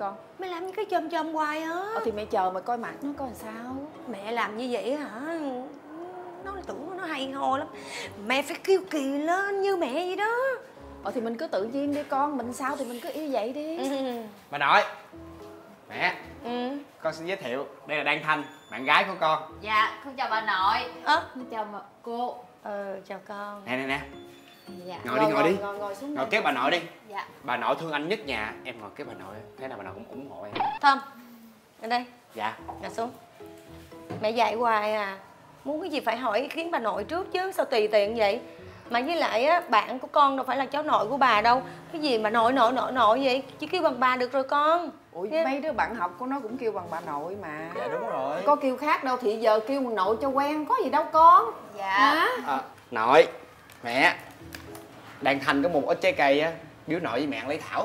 con? Mẹ làm như cái chôm chôm hoài á. Thì mẹ chờ mà coi mặt nó coi làm sao. Mẹ làm như vậy hả? Nó tưởng nó hay ho lắm. Mẹ phải kêu kỳ lên như mẹ vậy đó. Thì mình cứ tự nhiên đi con, mình sao thì mình cứ y vậy đi. Bà nội. Mẹ. Con xin giới thiệu, đây là Đan Thanh, bạn gái của con. Dạ, con chào bà nội. Con chào cô. Chào con. Nè. Dạ. Ngồi đi. Ngồi xuống. Ngồi kế bà nội đi. Dạ. Bà nội thương anh nhất nhà, em ngồi kế bà nội. Thế nào bà nội cũng ủng hộ em. Thơm, ở đây. Dạ. Ngồi xuống. Mẹ dạy hoài à. Muốn cái gì phải hỏi ý kiến bà nội trước chứ, sao tùy tiện vậy? Mà với lại á, bạn của con đâu phải là cháu nội của bà đâu. Cái gì mà nội vậy? Chỉ kêu bằng bà được rồi con. Ủa mấy đứa bạn học của nó cũng kêu bằng bà nội mà. Dạ đúng rồi. Có kêu khác đâu, thì giờ kêu bằng nội cho quen, có gì đâu con. Dạ. Nội, mẹ, Đan Thanh có một ít trái cây á, biếu nội với mẹ ăn lấy thảo.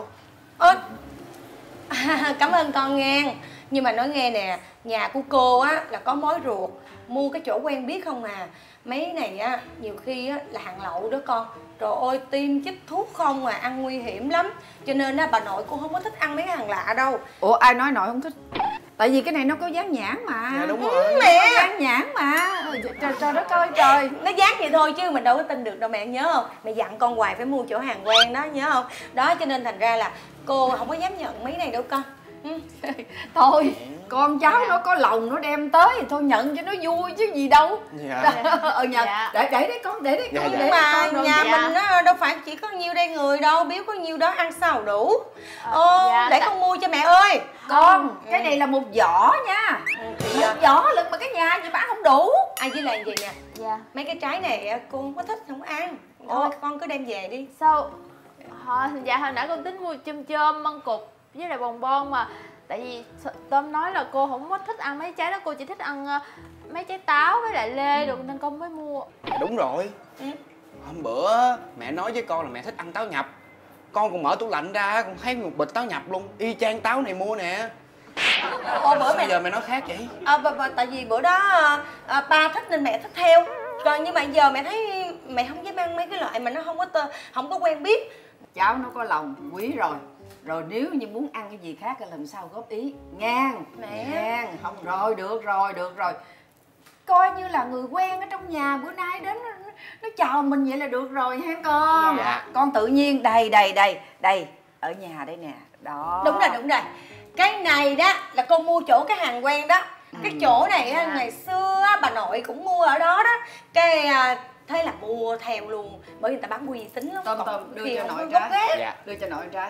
Cảm ơn con nghe. Nhưng mà nói nghe nè, nhà của cô á là có mối ruột, mua cái chỗ quen biết không à. Mấy này á nhiều khi á là hàng lậu đó con. Trời ơi, tiêm chích thuốc không à, ăn nguy hiểm lắm. Cho nên á bà nội cô không có thích ăn mấy cái hàng lạ đâu. Ủa ai nói nội không thích? Tại vì cái này nó có dán nhãn mà. Dạ đúng rồi. Mẹ có dán nhãn mà. Trời đất ơi trời. Nó dán vậy thôi chứ mình đâu có tin được đâu mẹ, nhớ không? Mẹ dặn con hoài phải mua chỗ hàng quen đó, nhớ không? Đó cho nên thành ra là cô không có dám nhận mấy này đâu con. Thôi con cháu nó có lòng nó đem tới thì thôi nhận cho nó vui chứ gì đâu. Dạ. Nhận. Dạ. Để đấy con, để đấy con. Dạ, dạ. Nhưng mà con nhà dạ. mình á đâu phải chỉ có nhiêu đây người đâu, biếu có nhiêu đó ăn sao đủ. Dạ, để con mua cho mẹ ơi. Con, cái này là một giỏ nha. Một giỏ lần mà cái nhà gì mà ăn không đủ. Với lại vậy nè, Dạ. mấy cái trái này cô không có thích, không ăn. Thôi con cứ đem về đi. Sao? Dạ hồi nãy con tính mua chôm măng cụt với lại bonbon mà. Tại vì Tôm nói là cô không có thích ăn mấy trái đó, cô chỉ thích ăn mấy trái táo với lại lê được nên con mới mua. Dạ đúng rồi. Hôm bữa mẹ nói với con là mẹ thích ăn táo nhập. Con còn mở tủ lạnh ra còn thấy một bịch táo nhập luôn, y chang táo này mua nè. Bữa Sao giờ mẹ nói khác vậy? tại vì bữa đó ba thích nên mẹ thích theo. Còn nhưng mà giờ mẹ thấy mẹ không dám ăn mấy cái loại mà nó không có quen biết. Cháu nó có lòng quý rồi. Rồi nếu như muốn ăn cái gì khác lần sau góp ý ngang. Mẹ. Ngang. Không rồi, được rồi. Coi như là người quen ở trong nhà, bữa nay đến nó chào mình vậy là được rồi ha con. Dạ. Con tự nhiên đây ở nhà đây nè. Đó. Đúng rồi. Cái này đó là con mua chỗ cái hàng quen đó. Cái chỗ này á, ngày xưa á, bà nội cũng mua ở đó đó. Cái thế là mua theo luôn, bởi vì người ta bán uy tín lắm. Tôm đưa cho nội gốc trái. gác. Dạ. Đưa cho nội trái.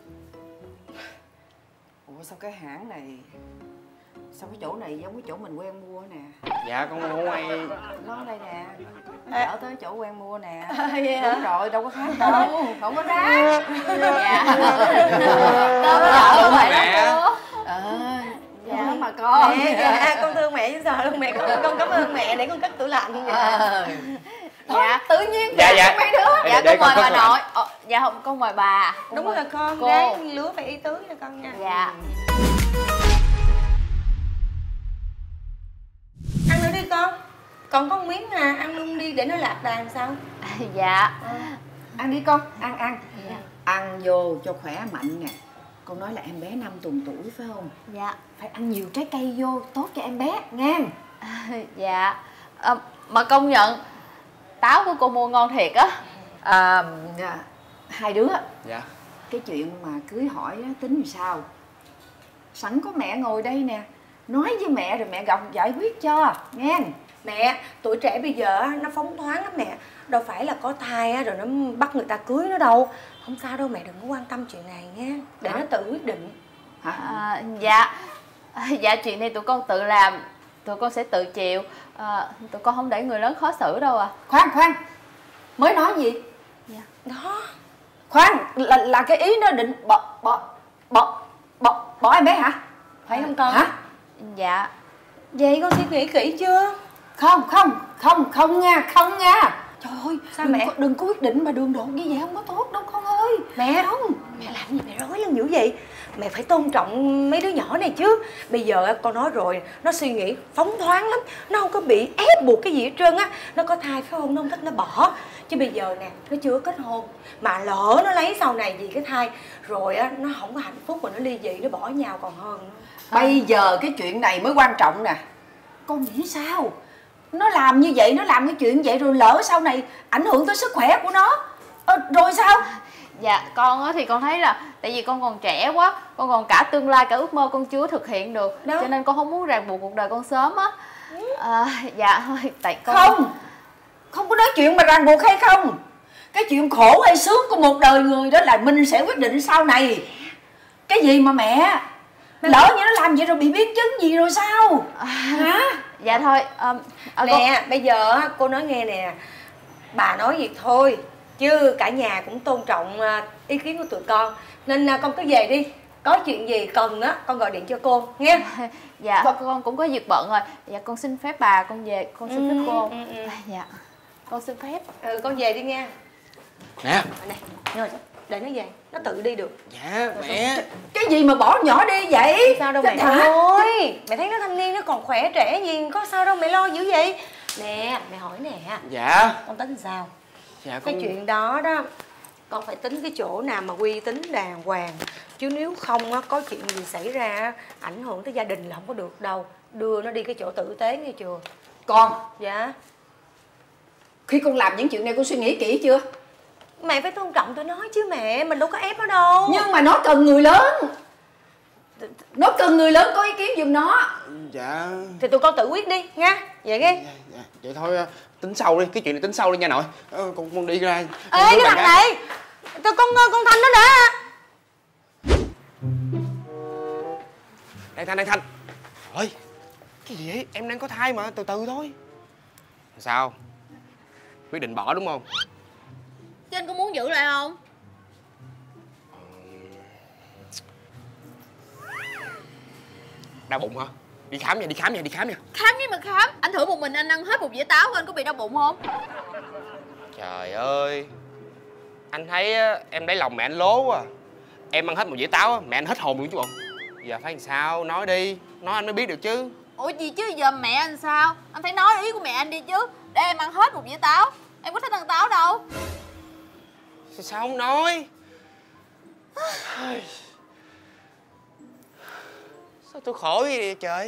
Ủa sao cái hãng này, sao cái chỗ này giống cái chỗ mình quen mua nè. Dạ con mua ngoài. Nó đây nè, chở tới chỗ quen mua nè. Vậy hả? Đúng rồi, đâu có khác đâu. Không có khác. Dạ. Đúng Tôm rồi mẹ. Dạ mà con. Dạ, con thương mẹ chứ sao luôn mẹ. Con cảm ơn mẹ để con cất tủ lạnh. Dạ. Tự nhiên Dạ. mấy đứa. Dạ Để con mời con bà cất lại. nội. Dạ không, con mời bà. Đúng rồi con, cô. gái lứa phải ý tứ nha con nha. Dạ. Ăn nữa đi con. Còn có một miếng à, ăn luôn đi để nó lạc đàn sao? Dạ. Ăn đi con, ăn. Dạ. Ăn vô cho khỏe mạnh nè. Con nói là em bé 5 tuần tuổi phải không? Dạ. Phải ăn nhiều trái cây vô, tốt cho em bé, ngang. Dạ. Mà công nhận táo của cô mua ngon thiệt á. Hai đứa, Dạ. cái chuyện mà cưới hỏi á, tính làm sao? Sẵn có mẹ ngồi đây nè, nói với mẹ rồi mẹ gặp giải quyết cho, ngang. Mẹ, tuổi trẻ bây giờ nó phóng khoáng lắm mẹ. Đâu phải là có thai rồi nó bắt người ta cưới nó đâu. Không sao đâu mẹ, đừng có quan tâm chuyện này nha. Để nó tự quyết định. Hả? Dạ chuyện này tụi con tự làm, tụi con sẽ tự chịu. Tụi con không để người lớn khó xử đâu à. Khoan, mới nói gì? Dạ. Đó. Khoan, là cái ý nó định bỏ em bé hả? Phải không con? Hả? Dạ. Vậy con suy nghĩ kỹ chưa? Không nha. Trời ơi, sao mẹ? Đừng có quyết định mà đường đột như vậy không có tốt đâu con ơi. Mẹ, không. Mẹ làm gì mẹ rối lên dữ vậy? mẹ phải tôn trọng mấy đứa nhỏ này chứ. Bây giờ con nói rồi, nó suy nghĩ phóng thoáng lắm, nó không có bị ép buộc cái gì hết trơn á. Nó có thai phải không, nó không thích nó bỏ. Chứ bây giờ nè, nó chưa kết hôn mà lỡ nó lấy sau này vì cái thai rồi á, nó không có hạnh phúc mà nó ly dị, nó bỏ nhau còn hơn nữa. Bây giờ cái chuyện này mới quan trọng nè. Con nghĩ sao? Nó làm như vậy, nó làm cái chuyện vậy rồi lỡ sau này ảnh hưởng tới sức khỏe của nó, rồi sao? Dạ con á thì con thấy là tại vì con còn trẻ quá, con còn cả tương lai cả ước mơ con chưa thực hiện được đó. Cho nên con không muốn ràng buộc cuộc đời con sớm á. Dạ thôi tại con không có nói chuyện mà ràng buộc hay không. Cái chuyện khổ hay sướng của một đời người đó là mình sẽ quyết định sau này. Cái gì mà mẹ lỡ như nó làm vậy rồi bị biến chứng gì rồi sao? Hả? Dạ thôi nè con... bây giờ cô nói nghe nè, bà nói việc thôi chứ cả nhà cũng tôn trọng ý kiến của tụi con, nên con cứ về đi, có chuyện gì cần á con gọi điện cho cô nghe. Dạ con cũng có việc bận rồi. Dạ con xin phép bà, con về, con xin phép cô. Dạ con xin phép. Con về đi nghe. Nè rồi để nó về, nó tự đi được. Dạ mẹ. Cái gì mà bỏ nhỏ đi vậy? Sao đâu mẹ ơi, mẹ thấy nó thanh niên, nó còn khỏe trẻ gì, có sao đâu mẹ lo dữ vậy. Nè mẹ hỏi nè. Dạ con tính sao? Dạ cái chuyện đó đó con phải tính cái chỗ nào mà uy tín đàng hoàng, chứ nếu không á có chuyện gì xảy ra ảnh hưởng tới gia đình là không có được đâu. Đưa nó đi cái chỗ tử tế nghe chưa con? Dạ. Khi con làm những chuyện này con suy nghĩ kỹ chưa? Mẹ phải tôn trọng tụi nó chứ mẹ, mình đâu có ép nó đâu. Nhưng mà nó cần người lớn, nó cần người lớn có ý kiến giùm nó. Dạ thì tụi con tự quyết đi nha. Vậy nghe. Dạ. Vậy thôi tính sau đi, cái chuyện này tính sau đi nha nội. Con đi ra. Ê cái thằng này, con Thanh nó đã. Đây Thanh. Ơi cái gì vậy? Em đang có thai mà, từ từ thôi. Sao? Quyết định bỏ đúng không? Chứ anh có muốn giữ lại không? Đau bụng hả? Đi khám nha. Khám gì mà khám? Anh thử một mình anh ăn hết một dĩa táo của anh có bị đau bụng không? Trời ơi, anh thấy em lấy lòng mẹ anh lố quá. Em ăn hết một dĩa táo mẹ anh hết hồn luôn chứ bộ. Giờ phải làm sao? Nói đi, nói anh mới biết được chứ. Ủa gì chứ giờ mẹ anh sao? Anh phải nói ý của mẹ anh đi chứ. Để em ăn hết một dĩa táo. Em có thích ăn táo đâu. Sao không nói? Sao tôi khổ vậy vậy trời?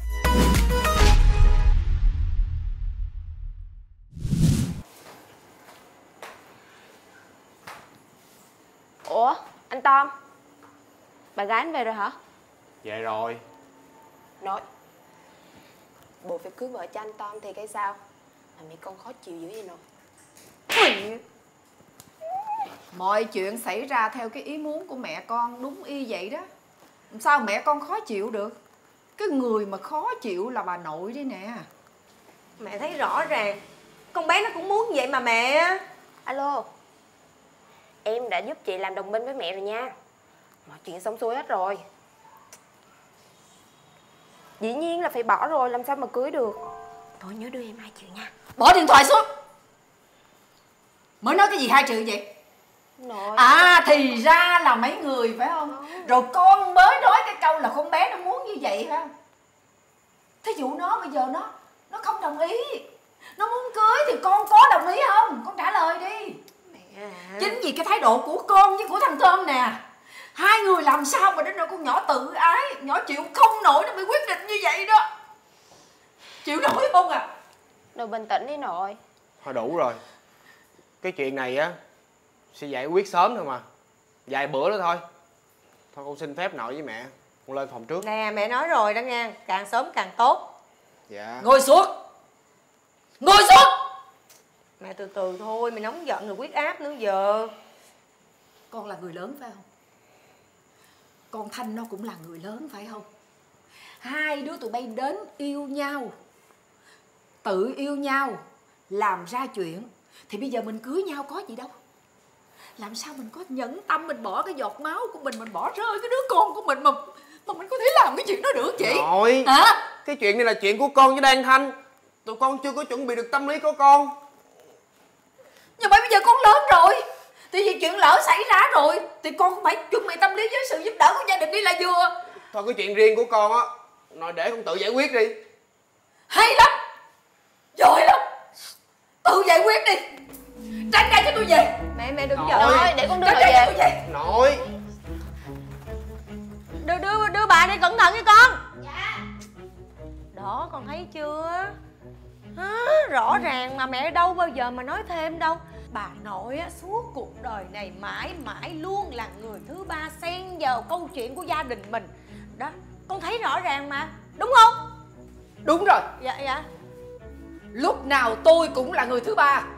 Ủa anh Tom, bạn gái anh về rồi hả? Về rồi. Nội, bộ phải cưới vợ cho anh Tom thì cái sao mà mẹ con khó chịu dữ vậy nội? Mọi chuyện xảy ra theo cái ý muốn của mẹ con đúng y vậy đó. Sao mẹ con khó chịu được? Cái người mà khó chịu là bà nội đấy nè. Mẹ thấy rõ ràng con bé nó cũng muốn vậy mà mẹ. Alo, em đã giúp chị làm đồng minh với mẹ rồi nha. Mọi chuyện xong xuôi hết rồi. Dĩ nhiên là phải bỏ rồi, làm sao mà cưới được. Thôi nhớ đưa em 2 triệu nha. Bỏ điện thoại xuống. Mới nói cái gì 2 triệu vậy? Nội. À thì ra là mấy người phải không? Rồi con mới nói cái câu là con bé nó muốn như vậy ha. Thí dụ nó bây giờ nó không đồng ý, nó muốn cưới thì con có đồng ý không? Con trả lời đi. Mẹ. Chính vì cái thái độ của con với của thằng Thơm nè, hai người làm sao mà đến nỗi con nhỏ tự ái, nhỏ chịu không nổi nó bị quyết định như vậy đó. Chịu nổi không à? Nội bình tĩnh đi nội. Thôi đủ rồi. Cái chuyện này á sẽ giải quyết sớm thôi mà. Vài bữa nữa thôi. Thôi con xin phép nội với mẹ, con lên phòng trước. Nè mẹ nói rồi đó nha, càng sớm càng tốt. Dạ. Ngồi xuống. Ngồi xuống. Mẹ từ từ thôi, mày nóng giận rồi huyết áp nữa giờ. Con là người lớn phải không? Con Thanh nó cũng là người lớn phải không? Hai đứa tụi bay đến yêu nhau, tự yêu nhau, làm ra chuyện, thì bây giờ mình cưới nhau có gì đâu. Làm sao mình có nhẫn tâm mình bỏ cái giọt máu của mình bỏ rơi cái đứa con của mình mà mình có thể làm cái chuyện đó được chị? Nội, hả? Cái chuyện này là chuyện của con với Đan Thanh. Tụi con chưa có chuẩn bị được tâm lý của con. Nhưng mà bây giờ con lớn rồi, Thì vì chuyện lỡ xảy ra rồi thì con cũng phải chuẩn bị tâm lý với sự giúp đỡ của gia đình đi là vừa. Thôi cái chuyện riêng của con á, nói để con tự giải quyết đi. Hay lắm, giỏi lắm, tự giải quyết đi. Tránh ra cho tôi về. Mẹ đừng Nội. giận. Nội, để con đưa Tránh nội ra cho tôi về. về. Nội. Đưa bà đi cẩn thận nha con. Dạ. Đó, con thấy chưa? Rõ ràng mà mẹ đâu bao giờ mà nói thêm đâu. Bà nội á, suốt cuộc đời này mãi mãi luôn là người thứ ba xen vào câu chuyện của gia đình mình. Đó, con thấy rõ ràng mà, đúng không? Đúng rồi, Dạ. lúc nào tôi cũng là người thứ ba.